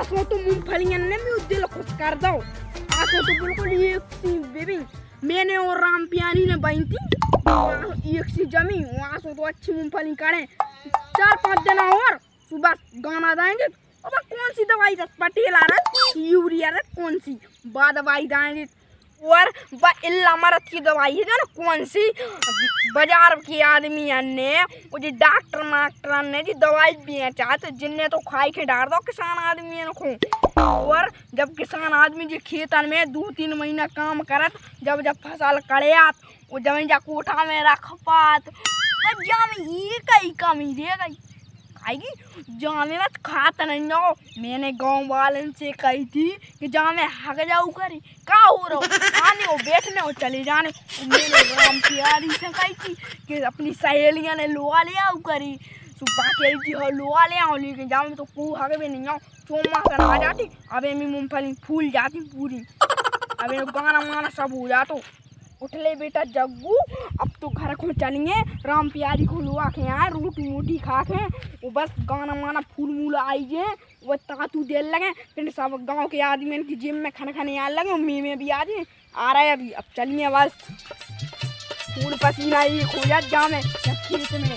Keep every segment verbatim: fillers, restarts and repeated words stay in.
आसो तो मूंगफलियां ने भी दिल खुश कर दो। आसो तो बिल्कुल एक सी बेबी मैंने और राम प्यारी ने बनी थी एक सी जमी। वहाँ से तो अच्छी मूंगफली करें चार पाँच दिन और सुबह गाना जाएंगे। अब कौन सी दवाई पटेल आ रहा यूरिया कौन सी बा दवाई जाएंगे और इल्ला मरद की दवाई है ना कौन सी बाजार के आदमी ने वो जी डॉक्टर मास्टर ने जी दवाई बेचा तो जिनने तो खाई के डाल दो किसान आदमी को। और जब किसान आदमी जी खेतन में दो तीन महीना काम करत जब जब फसल कड़ियात वो जमीन जा कोठा में रख पात जामे ये कई कमी दे गई खाएगी जामे मत खात नहीं जाओ। मैंने गांव वालन से कही थी कि जामे हग जाऊ करी का हो रहा आने वो बैठने वो चले जाने। मैंने राम प्यारी से कही थी कि अपनी सहेलियां ने लोहा ले आओ करी सुबह के जी हो लोहा ले आओ लेकिन जामे तो को हग भी नहीं जाओ चोमा कर आ जाती। अबे मैं मूंगफली फूल जाती पूरी अबे गाना माना सब हो जातो। उठ ले बेटा जग्गू अब तो घर को चलेंगे राम प्यारी को लुआ के आए रोटी मोटी खा के वो बस गाना माना फूल मूल आइए वो तातू दे लगे फिर सब गांव के आदमी की जिम में खाना खाने आने लगे मी में भी आ जाए आ रहा है अभी। अब चलिए बस फूल पसीना ये खो जा जामे खेत में।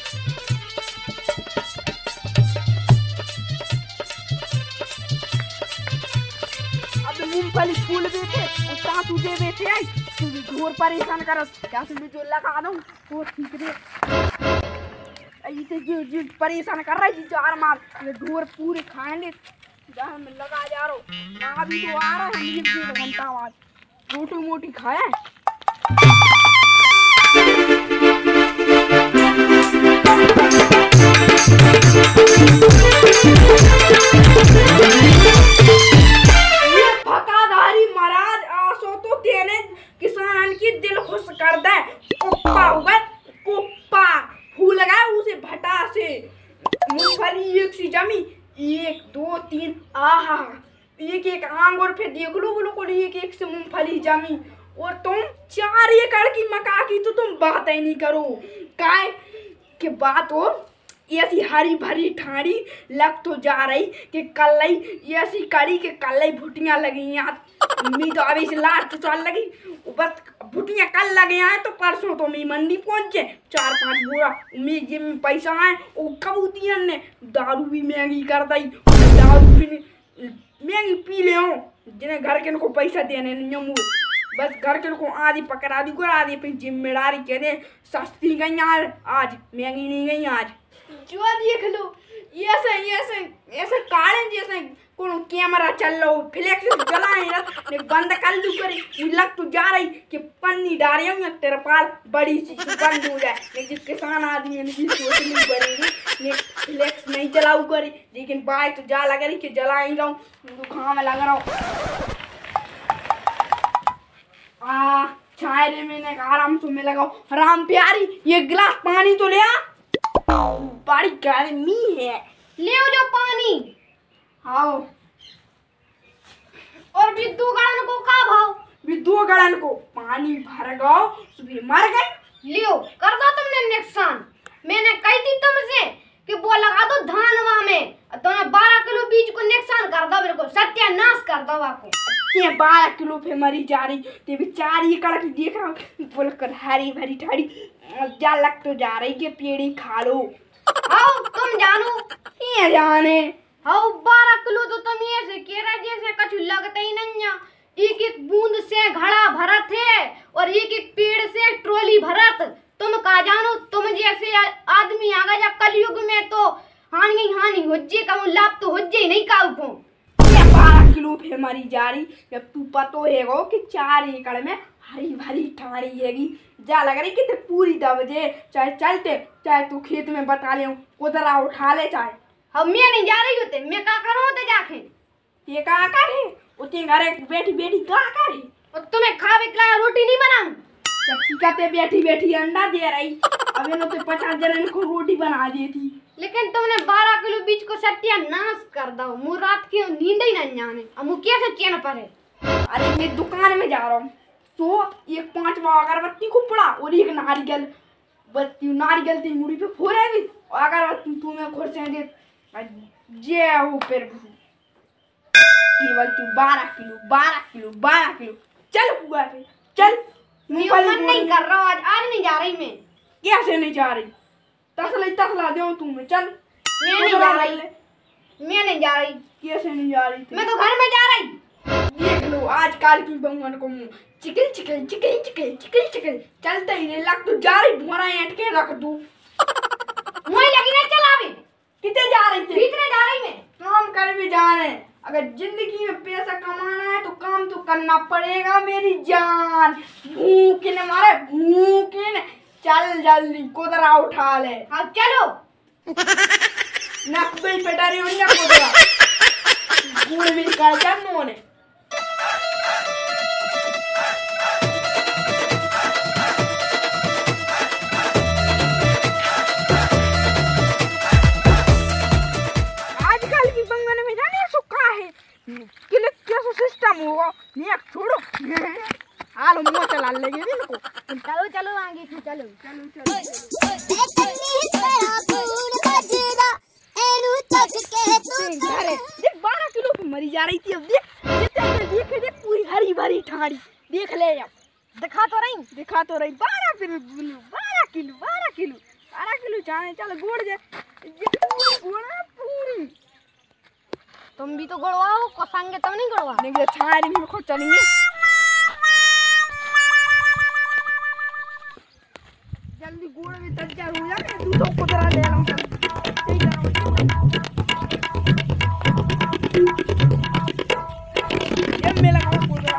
अब मूंगफली फूल बेटे और तातू दे बेटे आई घोर परेशान कर क्या सुन जो लगा दूं वो ठीक रे जो जो परेशान कर रहा है चार मार घोर पूरे खाएंगे जहाँ में लगा जा रहा हूँ अभी तो आ रहा है एक डेढ़ घंटा बाद रोटी मोटी खाए। किसान की दिल खुश कर दे कुप्पा हुआ कुप्पा फूल लगा उसे भटा से मूंगफली एक सी जमी एक दो तीन आहा एक एक आंगूर फिर देख लो बोलो को एक एक से मूंगफली जमी और तुम चार एकड़ की मका की तो तुम बात ही नहीं करो काय के बात हो ऐसी हरी भरी ठाड़ी लग तो जा रही कि कल ऐसी कड़ी के कल भुटियां लगी यहाँ मी तो अभी से लाट तो चल लगी बस भुटियां कल लगे आए तो परसों तो मी मंडी पहुंचे चार पांच बोरा मी जेब में पैसा आए वो कबूतियन ने दारू भी महंगी कर दी दारू भी महंगी पी ले जिन्हें घर के को पैसा देने नहीं बस घर के को आधी पकड़ा दी को आधी फिर जिम्मेदारी कहने सस्ती गई आज आज महंगी नहीं गई आज जो देख लो ऐसे ऐसे ऐसे काढ़े जैसे कोनो कैमरा चल लो फ्लैक्स जलाए ना बंद कर लू करी लग तो जा रही कि पन्नी डारे हूँ तिरपाल बड़ी सी बंद हो जाए लेकिन किसान आदमी ने भी सोच नहीं पड़ेगी फ्लैक्स नहीं जलाऊ करी लेकिन बाइक तो जा लग रही कि जला ही रहा हूँ दुकान में लग रहा हूँ आ चाय रे मैंने आराम से में लगाओ राम प्यारी ये गिलास पानी तो ले आ बड़ी गर्मी है ले जो पानी हाँ और विद्यु गड़न को का भाव विद्यु गड़न को पानी भर गओ सुबह मर गई लियो कर दो तुमने नुकसान। मैंने कही थी तुमसे कि वो लगा दो धानवा में तुमने बारह किलो बीज को नुकसान कर दो बिल्कुल सत्यानाश कर दो आपको ते बारह किलो पे मरी जा रही ते भी चार एकड़ की देख रहा हूँ बोलकर हरी भरी ठाड़ी जा लग तो जा रही के पेड़ी खा लो आओ तुम जानो ये जाने आओ बारह किलो तो तुम ऐसे केरा जैसे कछु लगता ही नहीं है एक एक बूंद से घड़ा भरत है और एक एक पेड़ से ट्रॉली भरत तुम का जानो तुम जैसे आदमी आ गया कलयुग में तो हानि हानि हो जे का लाभ तो हो जे नहीं काऊ को बारह किलो पे मरी जा रही जब तू पतो है गो कि चार एकड़ में हरी भरी ठाड़ी हैगी जा लग रही कि पूरी दबजे चाहे चलते चाहे तू खेत में बता ले उधरा उठा ले चाहे हम मैं नहीं जा रही होते मैं का करूं होते जाके ये का करे उतने घरे बैठी बैठी का करे और तुम्हें खावे के लिए रोटी नहीं बनाऊं जब की कहते बैठी बैठी अंडा दे रही अबे नो तो पचास जन को रोटी बना दी थी लेकिन तुमने बारह किलो बीज को सत्यानाश कर दो मु रात की नींद ही नहीं जाने अब मु कैसे चैन पर है। अरे मैं दुकान में जा रहा हूँ तो एक पांचवा अगरबत्ती को पड़ा और एक नारियल बत्ती नारियल थी मुड़ी पे फोड़ेगी और अगरबत्ती तुम्हें खुर्से दे जे हो फिर केवल तू बारह किलो बारह किलो बारह किलो चल बुआ पे चल। मैं मन नहीं कर रहा हूँ आज आज नहीं जा रही मैं। कैसे नहीं जा रही? तसला तसला दो तू मैं चल। मैं नहीं जा रही मैं नहीं जा रही। कैसे नहीं जा रही थी? मैं तो घर में जा रही। देख लो आज काल की बहुवन को मुंह chicken chicken chicken chicken chicken chicken चलता ही नहीं लग तू जा रही भोरा ऐंठ के रख दू। मुझे लगी ना चला भी कितने जा रही थी? भीतर जा रही मैं। काम कर भी जा रहे हैं। अगर जिंदगी में पैसा कमाना है तो काम तो करना पड़ेगा मेरी जान। भूख ने मारे भूख ने चल जल्दी कुदरा उठा ले। हाँ चलो नकबल पे डरी हुई ना कुदरा गुड़ भी कर क्या नोने। आजकल की बंगन में जाने सुखा है किले कैसा सिस्टम होगा ये छोड़ो हाल मुंह चला लेंगे इनको। चलो चलो आगे तू चलो चलो चलो देख बारह किलो की मरी जा रही थी। अब देख जितने देखे देख पूरी हरी भरी ठाड़ी देख ले अब दिखा तो रही दिखा तो रही बारह किलो बारह किलो बारह किलो बारह किलो जाने चल गोड़ जाए ये पूरी गोड़ा पूरी। तुम भी तो गड़वाओ कोसांगे तब नहीं गड़वा नहीं छाड़ी में खुद चलेंगे। जल्दी गोड़ में तैयार हो जाए दूसरों को जरा ले लूं ये मेला का गोड़ा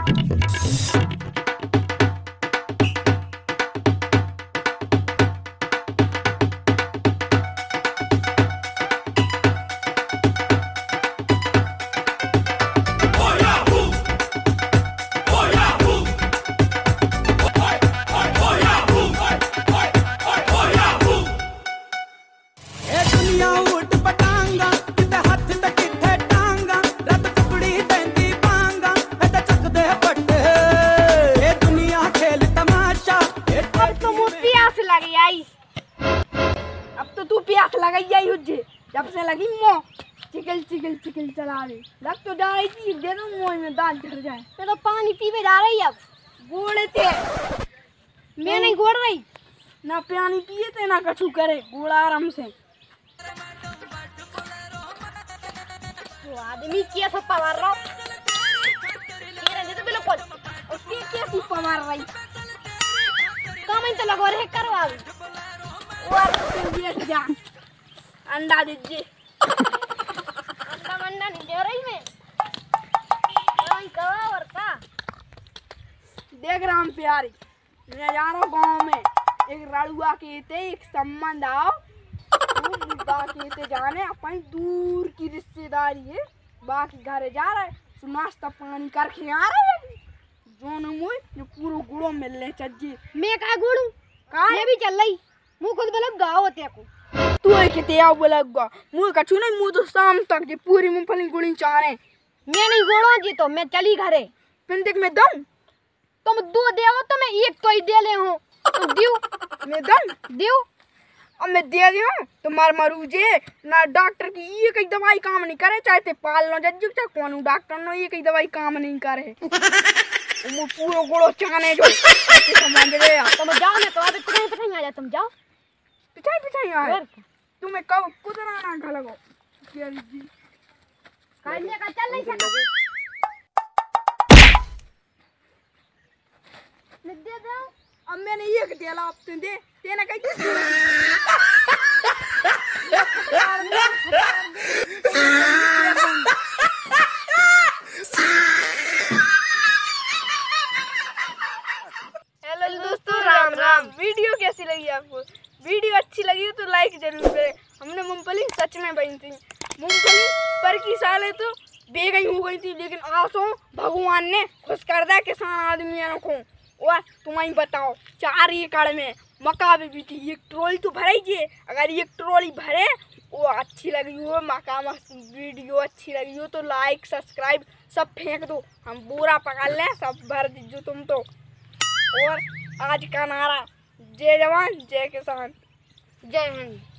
अब तो तू प्यास लगाई आई हुज्जे जब से लगी मो चिकल चिकल चिकल चला रही लग तो जा रही थी दे दो मुंह में दांत झड़ जाए। मैं तो पानी पीवे जा रही अब गोड़े थे मैं नहीं गोड़ रही ना पानी पिए थे ना कछु करे गोड़ा आराम से। तो आदमी क्या सब पवार रहा तेरे ने तो बिल्कुल और के कैसी पवार रही काम तो लगवा रहे करवा और फिर बैठ जा अंडा दीजिए। अंडा मंडा नहीं दे रही मैं नहीं कवा और का देख राम प्यारी मैं जा रहा हूँ गाँव में एक रड़ुआ कहते एक संबंध आओ बुद्धा कहते जाने अपन दूर की रिश्तेदारी है बाकी घर जा रहे तो नाश्ता पानी करके आ रहे हैं जो मुझे जो पूरा गुड़ो मिलने चाहिए। मैं का गुड़ू का मैं भी चल रही मुँह खुद बोला गाँव होते को तू है कितने आओ बोलेगा मुँह कछु नहीं मुँह तो शाम तक जे पूरी मूंगफली गुड़ी चाह रहे मैं नहीं गोड़ो जी तो मैं चली घरे फिर देख मैं दम तुम दो दे तो मैं एक तो ही दे ले हूँ तुम दियो मैं दम दियो अब मैं दे दिया तो मार मरूजे ना डॉक्टर की ये कई दवाई काम नहीं करे चाहे ते पाल लो जज्जू चाहे कौन डॉक्टर नो ये कई दवाई काम नहीं करे वो पूरा गोड़ो चाने जो समझ गए तुम जाओ ना तो अभी पिछाई पिछाई आ जा तुम जाओ पिछाई पिछाई आ तुम्हें कब कुदरा ना खा लगो प्यारी जी काटने का चल नहीं सकता मैं दे दो अब मैंने एक दिया अब तुम दे देना कहीं हेलो दोस्तों राम राम। वीडियो कैसी लगी आपको? वीडियो अच्छी लगी हो तो लाइक जरूर करें। हमने मूंगफली सच में बनी थी मूंगफली पर की साल है तो बेगई हो गई थी लेकिन आसो भगवान ने खुश कर दिया किसान आदमियों को। और तुम्हें बताओ चार एकड़ में मक्का भी, भी थी एक ट्रॉली तो भराई थी। अगर एक ट्रॉली भरे वो अच्छी लगी हो मक्का वीडियो अच्छी लगी हो तो लाइक सब्सक्राइब सब फेंक दो हम पूरा पकड़ लें सब भर दीजिए तुम तो। और आज का नारा जय जवान जय किसान जय हिंद।